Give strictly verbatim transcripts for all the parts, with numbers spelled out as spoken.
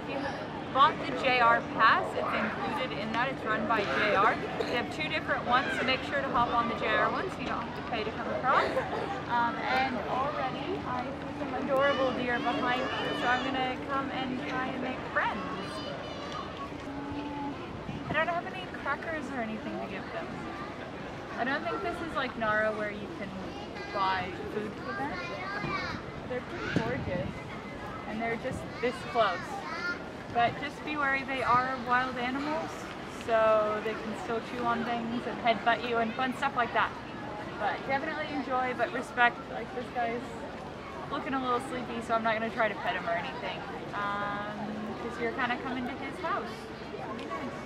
if you bought the J R pass, it's included in that. It's run by J R. They have two different ones, so make sure to hop on the J R one so you don't have to pay to come across. Um, and already I see some adorable deer behind me, so I'm going to come and try and make friends. I don't have any crackers or anything to give them. I don't think this is like Nara where you can buy food for them. They're pretty gorgeous and they're just this close. But just be wary, they are wild animals, so they can still chew on things and headbutt you and fun stuff like that. But definitely enjoy, but respect. Like, this guy's looking a little sleepy, so I'm not going to try to pet him or anything. Because um, you're kind of coming to his house. It'll be nice.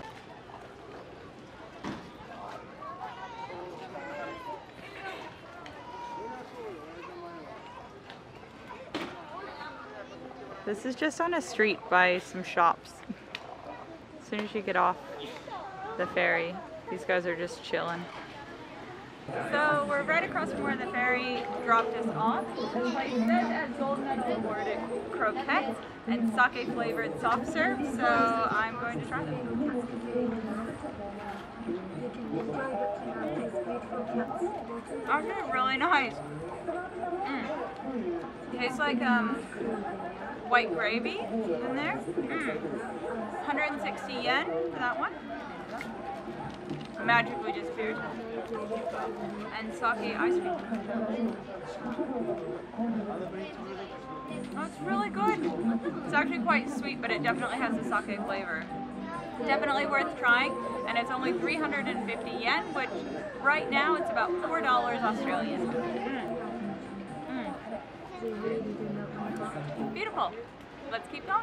This is just on a street by some shops. As soon as you get off the ferry, these guys are just chilling. So we're right across from where the ferry dropped us off. The place says as gold medal awarded croquettes and sake flavored soft serve, so I'm going to try them. Actually, really nice. Mm. Tastes like um. white gravy in there. Mm. one hundred sixty yen for that one. Magically disappeared. And sake ice cream. Oh, it's really good. It's actually quite sweet, but it definitely has the sake flavor. Definitely worth trying, and it's only three hundred fifty yen, which right now it's about four dollars Australian. Mm. Mm. Beautiful. Let's keep going.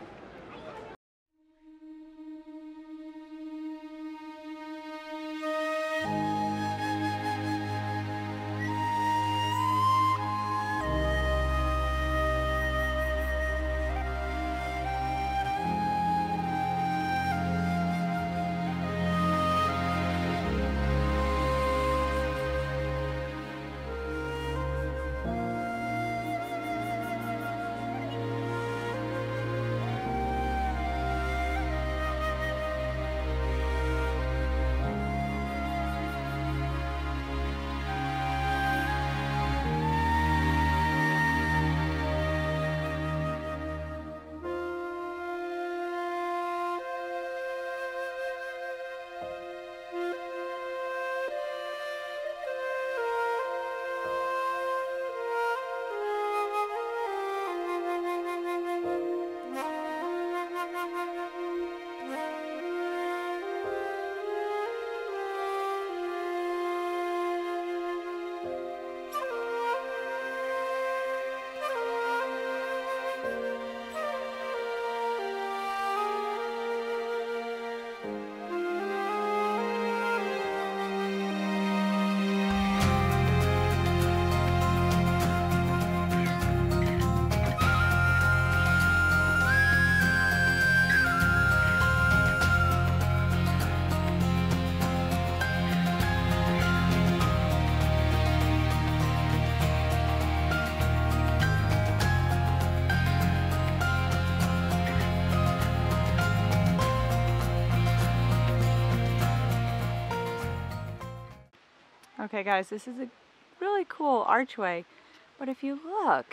Okay guys, this is a really cool archway, but if you look,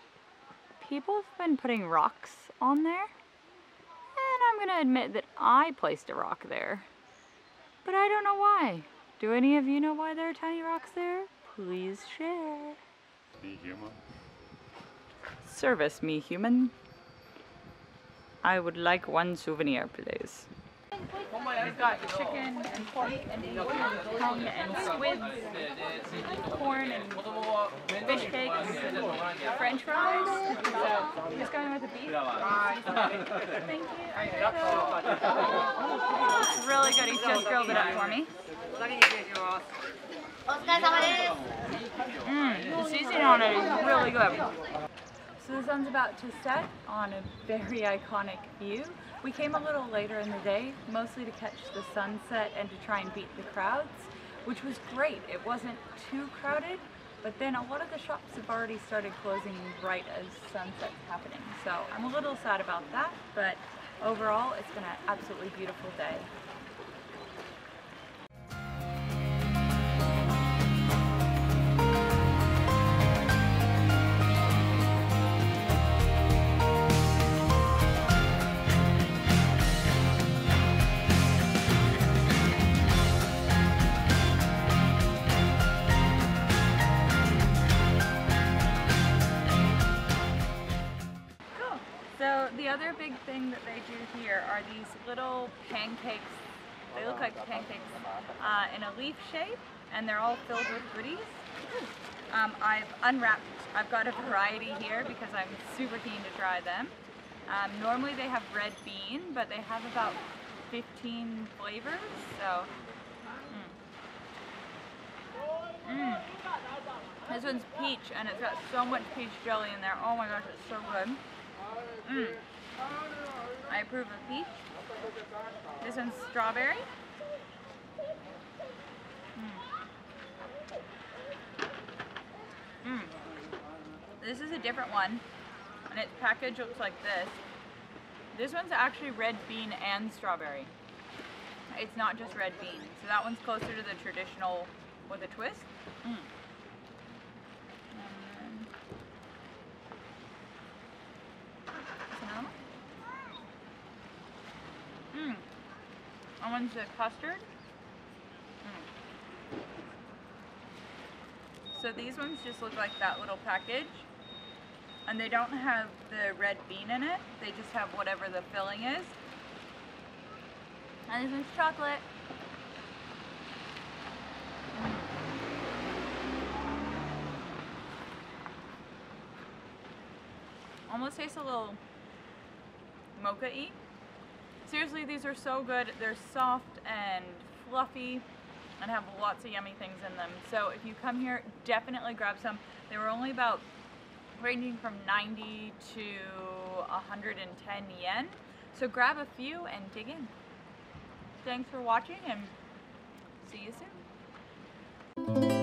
people have been putting rocks on there, and I'm gonna admit that I placed a rock there, but I don't know why. Do any of you know why there are tiny rocks there? Please share. Me human. Service me human. I would like one souvenir, please. We've got chicken and pork and tongue and squid, corn and fish cakes and french fries. So just going with the beef. Thank you. It's really good. He's just grilled it up for me. Mmm, the seasoning on it is really good. So the sun's about to set on a very iconic view. We came a little later in the day, mostly to catch the sunset and to try and beat the crowds, which was great. It wasn't too crowded, But then a lot of the shops have already started closing right as sunset's happening. So I'm a little sad about that, but overall it's been an absolutely beautiful day. So the other big thing that they do here are these little pancakes. They look like pancakes uh, in a leaf shape, and they're all filled with goodies. Um, I've unwrapped, I've got a variety here because I'm super keen to try them. Um, normally they have red bean, but they have about fifteen flavors, so. Mm. Mm. This one's peach, and it's got so much peach jelly in there. Oh my gosh, it's so good. Mm. I approve of peach. This one's strawberry. Mm. Mm. This is a different one, and its package looks like this. This one's actually red bean and strawberry. It's not just red bean. So that one's closer to the traditional with a twist. Mm. Mmm. That one's the custard. Mm. So these ones just look like that little package. And they don't have the red bean in it. They just have whatever the filling is. And this one's chocolate. Mm. Almost tastes a little mocha-y. Seriously, these are so good. They're soft and fluffy and have lots of yummy things in them. So if you come here, definitely grab some. They were only about ranging from ninety to one hundred ten yen. So grab a few and dig in. Thanks for watching, and see you soon.